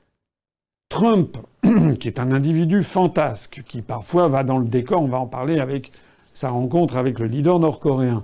Trump, qui est un individu fantasque, qui parfois va dans le décor, on va en parler avec sa rencontre avec le leader nord-coréen.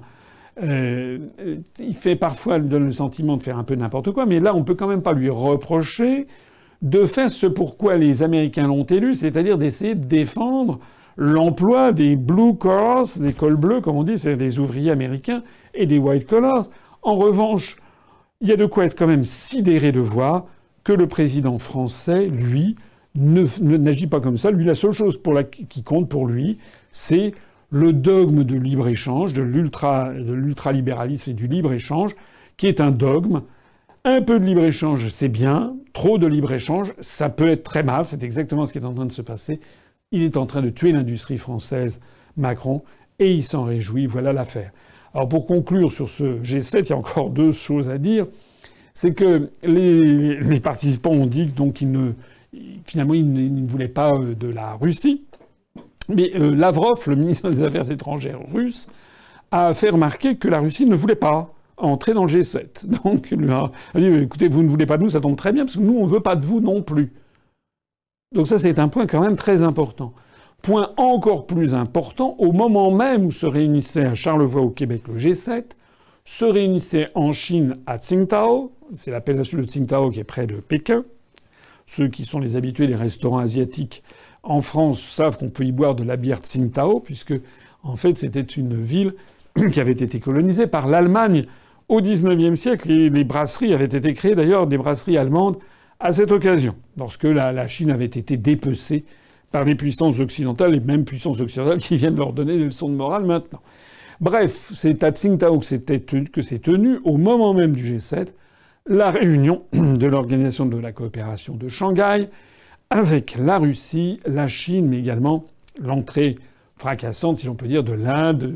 Il fait parfois le sentiment de faire un peu n'importe quoi, mais là, on peut quand même pas lui reprocher de faire ce pourquoi les Américains l'ont élu, c'est-à-dire d'essayer de défendre l'emploi des blue collars, des cols bleus, comme on dit, c'est des ouvriers américains, et des white collars. En revanche, il y a de quoi être quand même sidéré de voir que le président français, lui, n'agit pas comme ça. Lui, la seule chose qui compte pour lui, c'est le dogme de libre-échange, de l'ultralibéralisme et du libre-échange, qui est un dogme. Un peu de libre-échange, c'est bien. Trop de libre-échange, ça peut être très mal. C'est exactement ce qui est en train de se passer. Il est en train de tuer l'industrie française, Macron, et il s'en réjouit. Voilà l'affaire. Alors pour conclure sur ce G7, il y a encore deux choses à dire. C'est que les participants ont dit donc finalement ils ne voulaient pas de la Russie. Mais Lavrov, le ministre des Affaires étrangères russe, a fait remarquer que la Russie ne voulait pas entrer dans le G7. Donc il a dit écoutez, vous ne voulez pas de nous, ça tombe très bien, parce que nous, on ne veut pas de vous non plus. Donc ça, c'est un point quand même très important. Point encore plus important, au moment même où se réunissait à Charlevoix au Québec le G7, se réunissait en Chine à Tsingtao, c'est la péninsule de Tsingtao qui est près de Pékin. Ceux qui sont les habitués des restaurants asiatiques en France savent qu'on peut y boire de la bière Tsingtao, puisque en fait c'était une ville qui avait été colonisée par l'Allemagne au XIXe siècle, et les brasseries avaient été créées d'ailleurs, des brasseries allemandes, à cette occasion, lorsque la Chine avait été dépecée par les puissances occidentales, les mêmes puissances occidentales qui viennent leur donner des leçons de morale maintenant. Bref, c'est à Tsingtao que s'est tenue, au moment même du G7, la réunion de l'Organisation de la coopération de Shanghai, avec la Russie, la Chine, mais également l'entrée fracassante, si l'on peut dire, de l'Inde,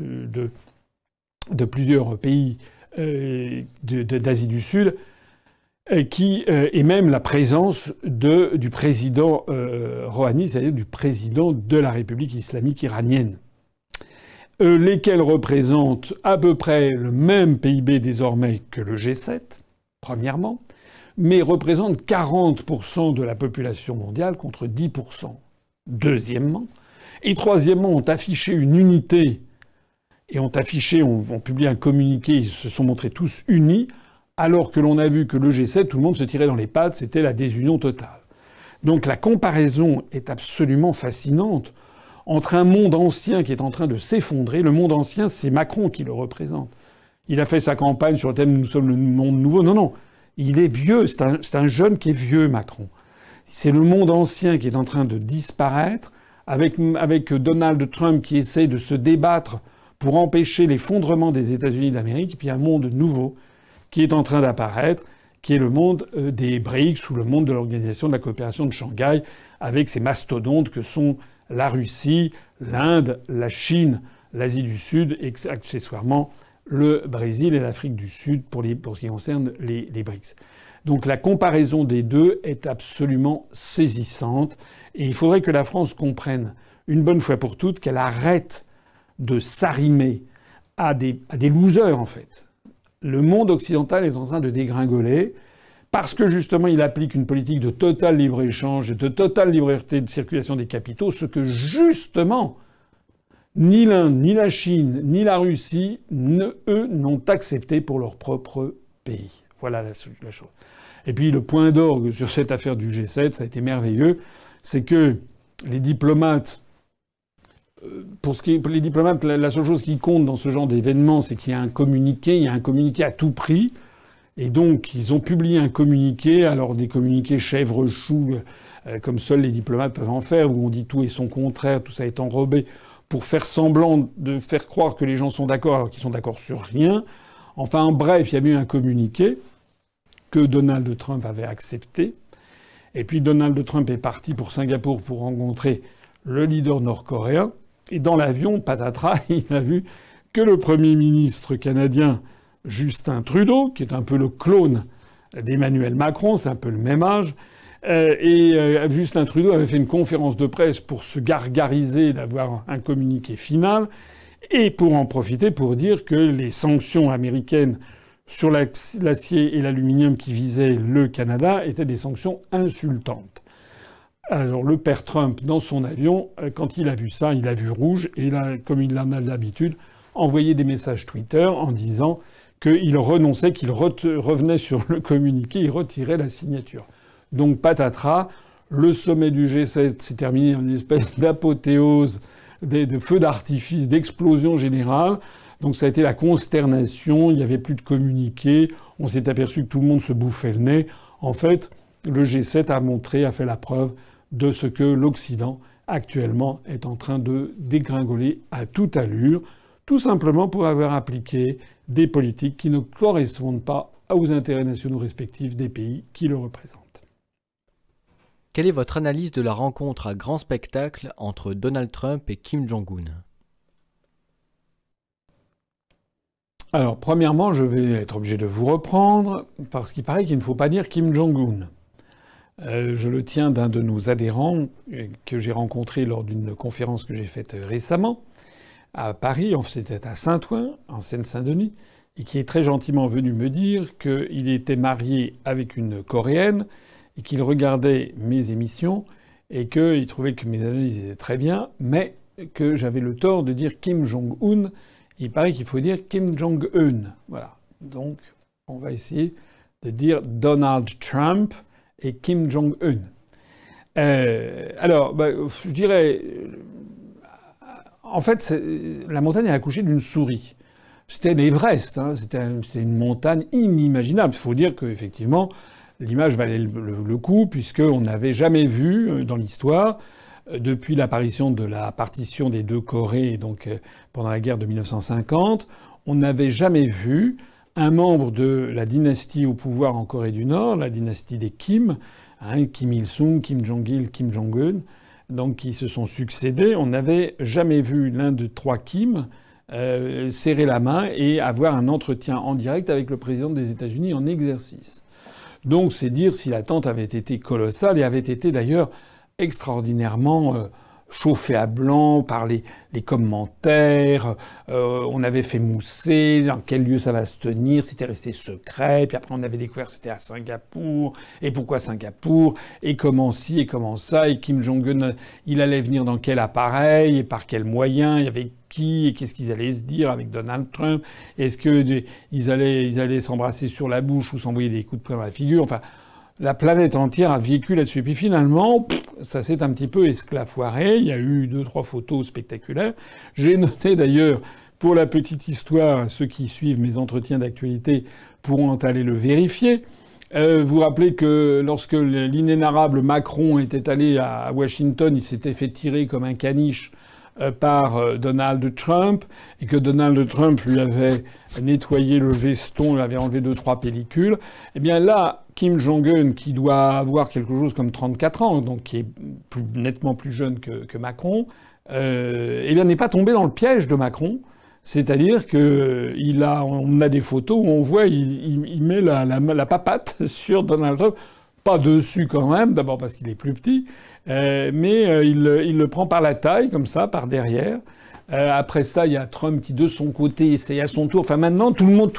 de plusieurs pays d'Asie du Sud, et même la présence du président Rouhani, c'est-à-dire du président de la République islamique iranienne, lesquels représentent à peu près le même PIB désormais que le G7, premièrement, mais représentent 40% de la population mondiale contre 10%, deuxièmement. Et troisièmement, ont affiché une unité, et ont publié un communiqué, ils se sont montrés tous unis, alors que l'on a vu que le G7, tout le monde se tirait dans les pattes, c'était la désunion totale. Donc la comparaison est absolument fascinante entre un monde ancien qui est en train de s'effondrer. Le monde ancien, c'est Macron qui le représente. Il a fait sa campagne sur le thème « Nous sommes le monde nouveau ». Non, non. Il est vieux. C'est un jeune qui est vieux, Macron. C'est le monde ancien qui est en train de disparaître, avec Donald Trump qui essaie de se débattre pour empêcher l'effondrement des États-Unis d'Amérique, et puis un monde nouveau qui est en train d'apparaître, qui est le monde des BRICS ou le monde de l'Organisation de la coopération de Shanghai, avec ces mastodontes que sont la Russie, l'Inde, la Chine, l'Asie du Sud et accessoirement le Brésil et l'Afrique du Sud pour ce qui concerne les BRICS. Donc la comparaison des deux est absolument saisissante et il faudrait que la France comprenne une bonne fois pour toutes qu'elle arrête de s'arrimer à des losers en fait. Le monde occidental est en train de dégringoler parce que justement il applique une politique de total libre-échange et de totale liberté de circulation des capitaux, ce que justement ni l'Inde, ni la Chine, ni la Russie, eux, n'ont accepté pour leur propre pays. Voilà la chose. Et puis le point d'orgue sur cette affaire du G7, ça a été merveilleux, c'est que les diplomates, les diplomates, la seule chose qui compte dans ce genre d'événement, c'est qu'il y a un communiqué à tout prix. Et donc, ils ont publié un communiqué, alors des communiqués chèvre-chou, comme seuls les diplomates peuvent en faire, où on dit tout et son contraire, tout ça est enrobé, pour faire semblant de faire croire que les gens sont d'accord alors qu'ils sont d'accord sur rien. Enfin, bref, il y a eu un communiqué que Donald Trump avait accepté. Et puis Donald Trump est parti pour Singapour pour rencontrer le leader nord-coréen. Et dans l'avion, patatras, il a vu que le Premier ministre canadien Justin Trudeau, qui est un peu le clone d'Emmanuel Macron, c'est un peu le même âge, Justin Trudeau avait fait une conférence de presse pour se gargariser d'avoir un communiqué final. et pour en profiter pour dire que les sanctions américaines sur l'acier et l'aluminium qui visaient le Canada étaient des sanctions insultantes. Alors le père Trump, dans son avion, quand il a vu ça, il a vu rouge et il a, comme il en a l'habitude, envoyé des messages Twitter en disant qu'il renonçait, qu'il revenait sur le communiqué, il retirait la signature. Donc patatras, le sommet du G7 s'est terminé en une espèce d'apothéose, de feux d'artifice, d'explosion générale. Donc ça a été la consternation, il n'y avait plus de communiqué, on s'est aperçu que tout le monde se bouffait le nez. En fait, le G7 a fait la preuve de ce que l'Occident, actuellement, est en train de dégringoler à toute allure, tout simplement pour avoir appliqué des politiques qui ne correspondent pas aux intérêts nationaux respectifs des pays qui le représentent. Quelle est votre analyse de la rencontre à grand spectacle entre Donald Trump et Kim Jong-un ? Alors, premièrement, je vais être obligé de vous reprendre, parce qu'il paraît qu'il ne faut pas dire Kim Jong-un. Je le tiens d'un de nos adhérents que j'ai rencontré lors d'une conférence que j'ai faite récemment à Paris, c'était à Saint-Ouen, en Seine-Saint-Denis, et qui est très gentiment venu me dire qu'il était marié avec une Coréenne et qu'il regardait mes émissions et qu'il trouvait que mes analyses étaient très bien, mais que j'avais le tort de dire Kim Jong-un. Il paraît qu'il faut dire Kim Jong-un. Voilà. Donc, on va essayer de dire Donald Trump et Kim Jong-un. Alors, je dirais... En fait, la montagne a accouché d'une souris. C'était l'Everest, hein, c'était une montagne inimaginable. Il faut dire qu'effectivement, l'image valait le coup, puisqu'on n'avait jamais vu dans l'histoire, depuis l'apparition de la partition des deux Corées, donc pendant la guerre de 1950, on n'avait jamais vu un membre de la dynastie au pouvoir en Corée du Nord, la dynastie des Kim, hein, Kim Il-sung, Kim Jong-il, Kim Jong-un, donc qui se sont succédés. On n'avait jamais vu l'un de trois Kim serrer la main et avoir un entretien en direct avec le président des États-Unis en exercice. Donc c'est dire si l'attente avait été colossale et avait été d'ailleurs extraordinairement chauffé à blanc par les commentaires. On avait fait mousser dans quel lieu ça va se tenir, c'était resté secret. Puis après on avait découvert que c'était à Singapour. Et pourquoi Singapour? Et comment ci et comment ça? Et Kim Jong-un, il allait venir dans quel appareil? Et par quels moyens? Il y avait qui? Et qu'est-ce qu'ils allaient se dire avec Donald Trump? Est-ce qu'ils allaient s'embrasser sur la bouche ou s'envoyer des coups de poing dans la figure? Enfin, la planète entière a vécu là-dessus. Et puis finalement, ça s'est un petit peu esclafoiré. Il y a eu 2-3 photos spectaculaires. J'ai noté d'ailleurs, pour la petite histoire, ceux qui suivent mes entretiens d'actualité pourront aller le vérifier. Vous rappelez que lorsque l'inénarrable Macron était allé à Washington, il s'était fait tirer comme un caniche par Donald Trump, et que Donald Trump lui avait nettoyé le veston, lui avait enlevé 2-3 pellicules. Eh bien là, Kim Jong-un, qui doit avoir quelque chose comme 34 ans, donc qui est nettement plus jeune que Macron, eh bien n'est pas tombé dans le piège de Macron. C'est-à-dire que on a des photos où on voit il met la papate sur Donald Trump, pas dessus quand même, d'abord parce qu'il est plus petit, mais il le prend par la taille comme ça, par derrière. Après ça, il y a Trump qui de son côté essaye à son tour. Enfin maintenant, tout le monde,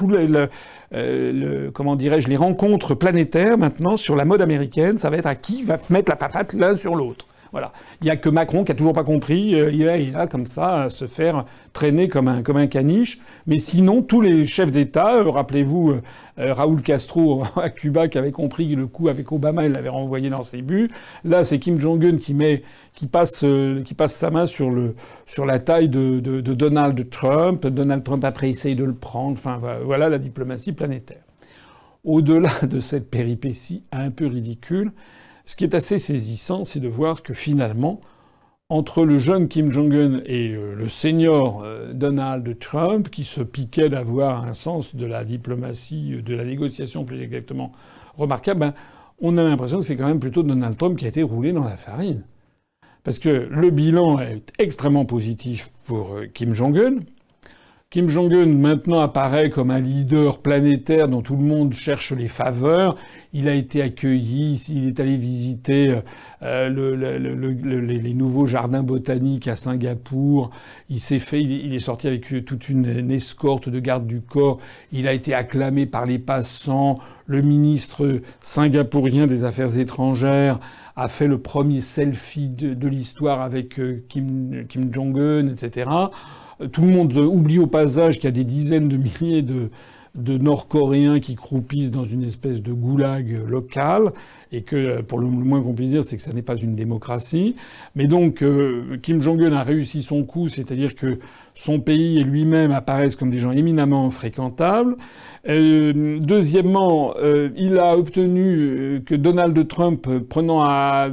comment dirais-je, les rencontres planétaires maintenant sur la mode américaine, ça va être à qui va mettre la papate l'un sur l'autre. Voilà. Il y a que Macron qui a toujours pas compris. Il a comme ça à se faire traîner comme un caniche. Mais sinon, tous les chefs d'État, rappelez-vous Raúl Castro à Cuba qui avait compris le coup avec Obama, il l'avait renvoyé dans ses buts. Là, c'est Kim Jong-un qui passe sa main sur la taille de Donald Trump. Donald Trump après essaye de le prendre. Enfin, voilà la diplomatie planétaire. Au-delà de cette péripétie un peu ridicule, ce qui est assez saisissant, c'est de voir que finalement, entre le jeune Kim Jong-un et le senior Donald Trump, qui se piquait d'avoir un sens de la diplomatie, de la négociation plus exactement remarquable, on a l'impression que c'est quand même plutôt Donald Trump qui a été roulé dans la farine. Parce que le bilan est extrêmement positif pour Kim Jong-un, Kim Jong-un maintenant apparaît comme un leader planétaire dont tout le monde cherche les faveurs. Il a été accueilli, il est allé visiter les nouveaux jardins botaniques à Singapour. Il est sorti avec toute une escorte de gardes du corps. Il a été acclamé par les passants. Le ministre singapourien des Affaires étrangères a fait le premier selfie de l'histoire avec Kim Jong-un, etc. Tout le monde oublie au passage qu'il y a des dizaines de milliers de Nord-Coréens qui croupissent dans une espèce de goulag local, et que, pour le moins qu'on puisse dire, c'est que ça n'est pas une démocratie. Mais donc, Kim Jong-un a réussi son coup, c'est-à-dire que son pays et lui-même apparaissent comme des gens éminemment fréquentables. Deuxièmement, il a obtenu que Donald Trump, prenant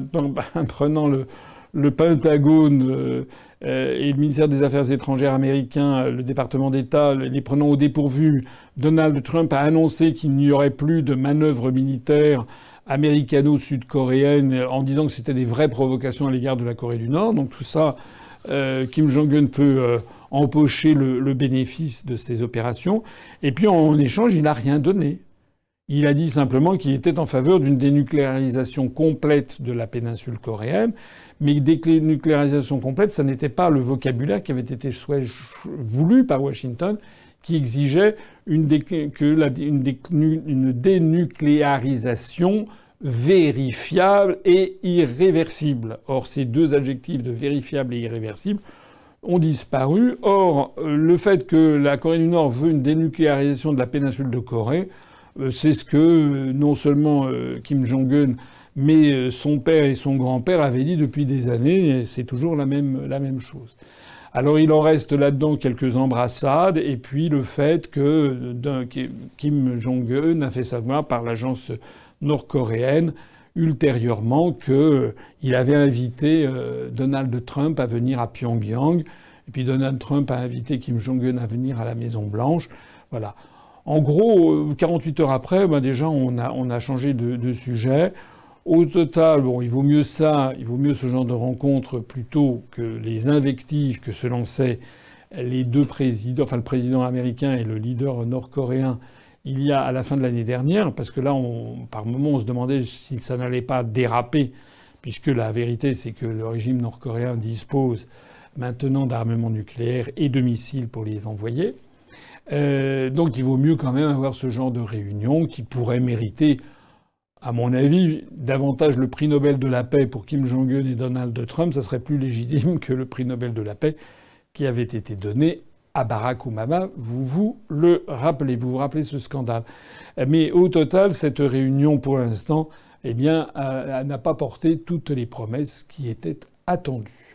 le Pentagone et le ministère des Affaires étrangères américain, le département d'État, les prenant au dépourvu, Donald Trump a annoncé qu'il n'y aurait plus de manœuvres militaires américano-sud-coréennes en disant que c'était des vraies provocations à l'égard de la Corée du Nord. Donc tout ça, Kim Jong-un peut empocher le bénéfice de ces opérations. Et puis en échange, il n'a rien donné. Il a dit simplement qu'il était en faveur d'une dénucléarisation complète de la péninsule coréenne. Mais dénucléarisation complète, ça n'était pas le vocabulaire qui avait été voulu par Washington, qui exigeait une dénucléarisation vérifiable et irréversible. Or, ces deux adjectifs de vérifiable et irréversible ont disparu. Or, le fait que la Corée du Nord veut une dénucléarisation de la péninsule de Corée, c'est ce que non seulement Kim Jong-un, mais son père et son grand-père avaient dit depuis des années, et c'est toujours la même chose. Alors il en reste là-dedans quelques embrassades, et puis le fait que Kim Jong-un a fait savoir par l'agence nord-coréenne ultérieurement qu'il avait invité Donald Trump à venir à Pyongyang, et puis Donald Trump a invité Kim Jong-un à venir à la Maison-Blanche. Voilà. En gros, 48 heures après, déjà on a changé de sujet. Au total, bon, il vaut mieux ce genre de rencontre plutôt que les invectives que se lançaient les deux présidents, enfin le président américain et le leader nord-coréen, il y a à la fin de l'année dernière, parce que là, par moments, on se demandait si ça n'allait pas déraper, puisque la vérité, c'est que le régime nord-coréen dispose maintenant d'armements nucléaires et de missiles pour les envoyer. Donc il vaut mieux quand même avoir ce genre de réunion qui pourrait mériter, à mon avis, davantage le prix Nobel de la paix pour Kim Jong-un et Donald Trump. Ça serait plus légitime que le prix Nobel de la paix qui avait été donné à Barack Obama. Vous vous vous rappelez ce scandale. Mais au total, cette réunion, pour l'instant, n'a pas porté toutes les promesses qui étaient attendues.